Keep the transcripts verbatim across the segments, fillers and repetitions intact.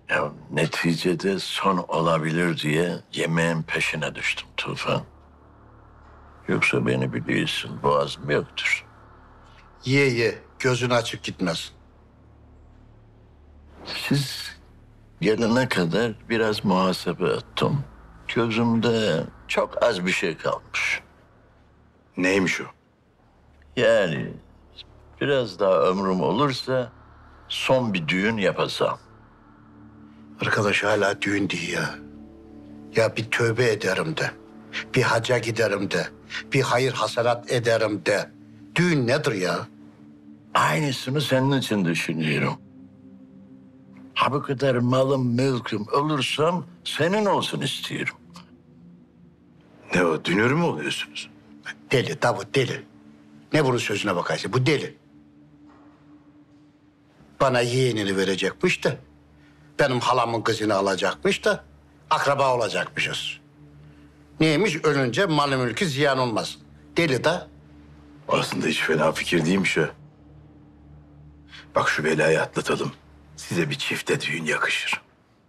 Ya neticede son olabilir diye yemeğin peşine düştüm Tufan. Yoksa beni biliyorsun, boğazım yoktur. Ye ye, gözün açık gitmez. Siz gelene kadar biraz muhasebe ettim. Gözümde çok az bir şey kalmış. Neymiş o? Yani biraz daha ömrüm olursa son bir düğün yapacağım. Arkadaş hala düğün diyor ya. Ya bir tövbe ederim de, bir haca giderim de, bir hayır hasenat ederim de. Düğün nedir ya? Aynısını senin için düşünüyorum. Ha bu kadar malım, mülküm olursam senin olsun istiyorum. Ne o, dünür mü oluyorsunuz? Deli Davut deli. Ne bunun sözüne bakarsın? Bu deli. Bana yeğenini verecekmiş de, benim halamın kızını alacakmış da, akraba olacakmışız. Neymiş? Ölünce malı mülkü ziyan olmaz. Deli de. Aslında hiç fena fikir değilmiş ha. Bak şu belayı atlatalım. Size bir çifte düğün yakışır.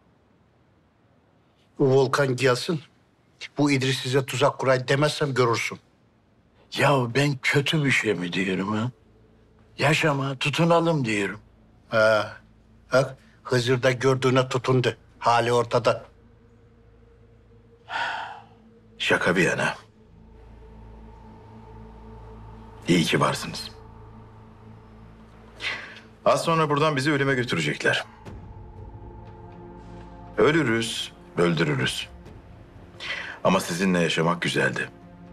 Bu Volkan gelsin. Bu İdris size tuzak kuray demezsem görürsün. Ya ben kötü bir şey mi diyorum ha? Yaşama, tutunalım diyorum. Ha, bak Hızır'da gördüğüne tutundu. Hali ortada. Şaka bir yana. İyi ki varsınız. Az sonra buradan bizi ölüme götürecekler. Ölürüz, öldürürüz. Ama sizinle yaşamak güzeldi.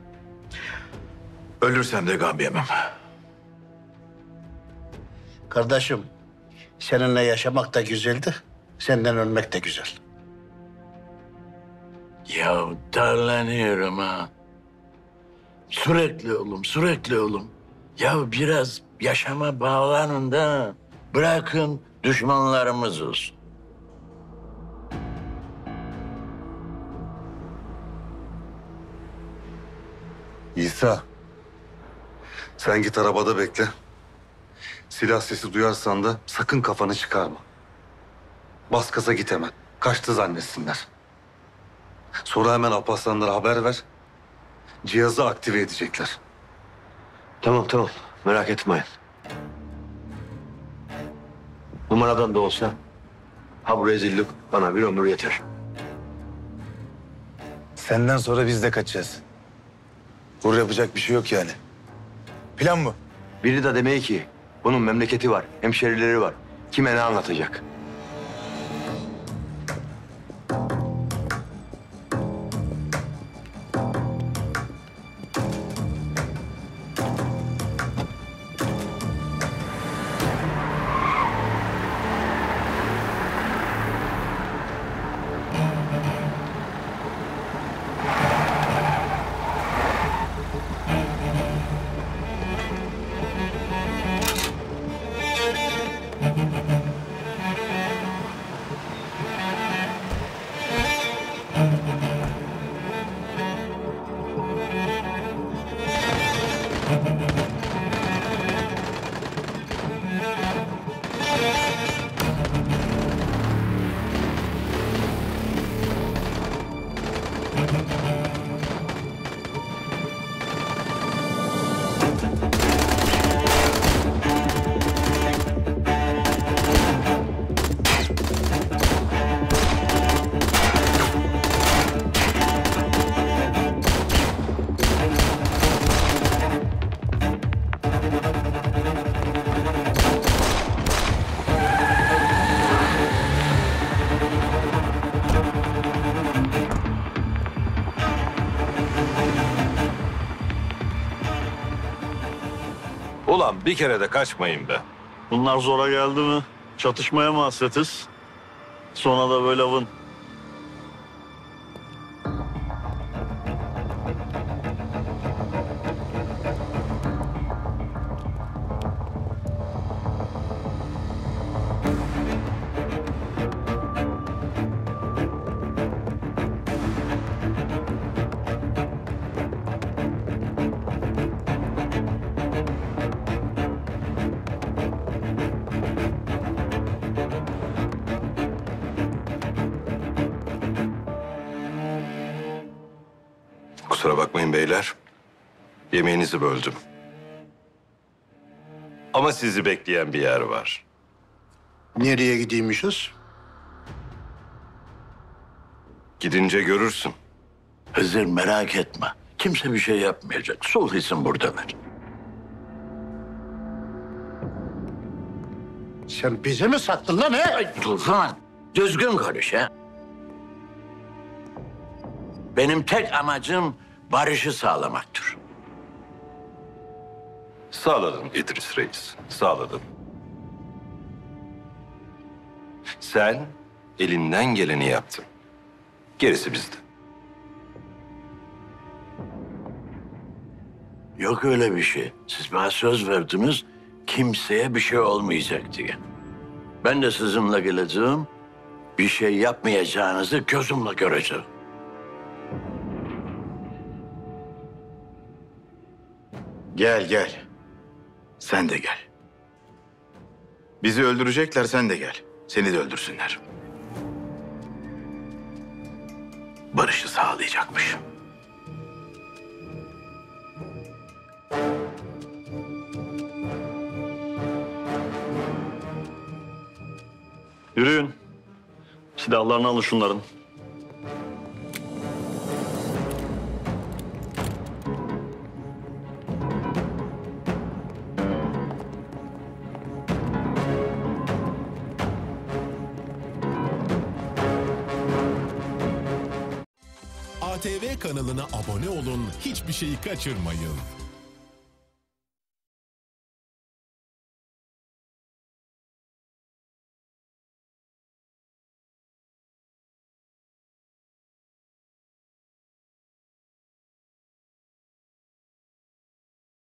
Ölürsem de gam yemem. Kardeşim, seninle yaşamak da güzeldi. Senden ölmek de güzel. Ya darlanıyorum ha. Sürekli oğlum, sürekli oğlum. Ya biraz yaşama bağlanın da bırakın düşmanlarımız olsun. İsa, sen git arabada bekle. Silah sesi duyarsan da sakın kafanı çıkarma. Bas gaza git hemen. Kaçtı zannetsinler. Sonra hemen Alparslanlara haber ver. Cihazı aktive edecekler. Tamam tamam merak etmeyin. Numaradan da olsa ha bu rezillik bana bir ömür yeter. Senden sonra biz de kaçacağız. Vur yapacak bir şey yok yani. Plan bu. Biri de demeye ki bunun memleketi var, hemşerileri var. Kime ne anlatacak? Ulan bir kere de kaçmayın be. Bunlar zora geldi mi çatışmaya mı hasretiz? Sonra da böyle avın. Kusura bakmayın beyler. Yemeğinizi böldüm. Ama sizi bekleyen bir yer var. Nereye gideymişiz? Gidince görürsün. Hızır merak etme. Kimse bir şey yapmayacak. Sulh için buradalar. Sen bize mi sattın lan he? Ay Tufan, düzgün konuş ha. Benim tek amacım barışı sağlamaktır. Sağladın İdris Reis, sağladın. Sen elinden geleni yaptın. Gerisi bizde. Yok öyle bir şey. Siz bana söz verdiniz, kimseye bir şey olmayacak diye. Ben de sizinle geleceğim, bir şey yapmayacağınızı gözümle göreceğim. Gel gel. Sen de gel. Bizi öldürecekler, sen de gel. Seni de öldürsünler. Barışı sağlayacakmış. Yürüyün. Silahlarını alın şunların. A T V kanalına abone olun, hiçbir şeyi kaçırmayın.